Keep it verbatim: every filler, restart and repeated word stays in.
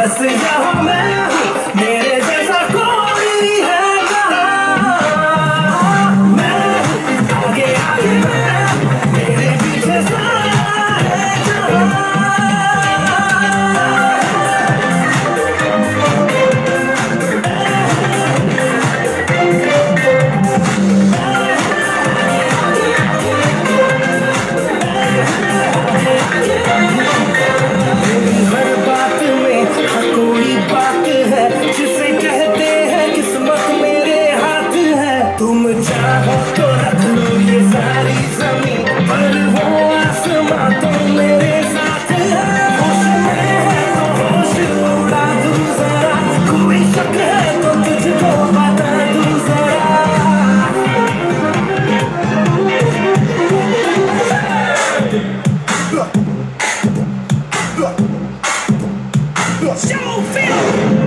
बस यहाँ मैं हूँ, मेरे जैसा कोई है कहाँ। मैं हूँ आगे आगे, मैं हूँ मेरे पीछे सारे जहाँ। हर बात में कोई बात है जिसे कहते हैं किस्मत मेरे हाथ है। तुम चाहो तो रख लो ये सारी जमीन, पर वो आसमां तो मेरे साथ है। होश में है तो होश उड़ा दूं जरा, कोई शक है तो तुझको बता दूं जरा। Show, feel